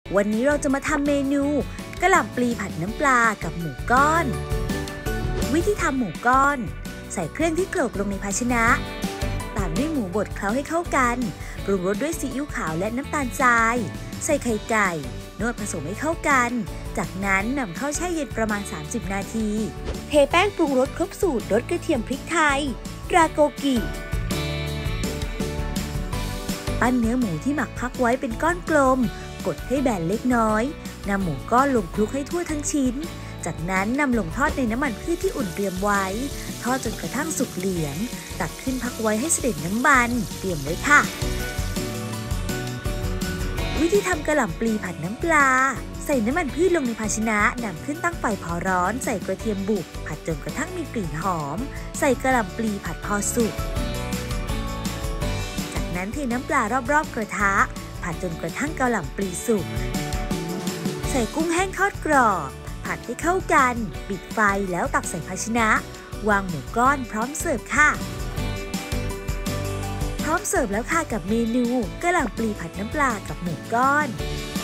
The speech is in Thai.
วันนี้เราจะมาทำเมนูกะหล่ำปลีผัดน้ำปลากับหมูก้อนวิธีทำหมูก้อนใส่เครื่องที่โขลกลงในภาชนะตามด้วยหมูบดเคล้าให้เข้ากันปรุงรสด้วยซีอิ๊วขาวและน้ำตาลทรายใส่ไข่ไก่นวดผสมให้เข้ากันจากนั้นนำเข้าแช่เย็นประมาณ30นาทีเทแป้งปรุงรสครบสูตรรสกระเทียมพริกไทยราโกกิปั้นเนื้อหมูที่หมักพักไว้เป็นก้อนกลมกดให้แบนเล็กน้อยนำหมูก้อนลงคลุกให้ทั่วทั้งชิ้นจากนั้นนำลงทอดในน้ำมันพืชที่อุ่นเตรียมไว้ทอดจนกระทั่งสุกเหลืองตักขึ้นพักไว้ให้เสด็จน้ำมันเตรียมไว้ค่ะวิธีทำกะหล่ำปลีผัดน้ำปลาใส่น้ำมันพืชลงในภาชนะนำขึ้นตั้งไฟพอร้อนใส่กระเทียมบุกผัดจนกระทั่งมีกลิ่นหอมใส่กะหล่ำปลีผัดพอสุกจากนั้นเทน้ำปลารอบๆกระทะผัดจนกระทั่งกะหล่ำปลีสุกใส่กุ้งแห้งทอดกรอบผัดให้เข้ากันปิดไฟแล้วตักใส่ภาชนะวางหมูก้อนพร้อมเสิร์ฟค่ะพร้อมเสิร์ฟแล้วค่ะกับเมนูกะหล่ำปลีผัดน้ำปลากับหมูก้อน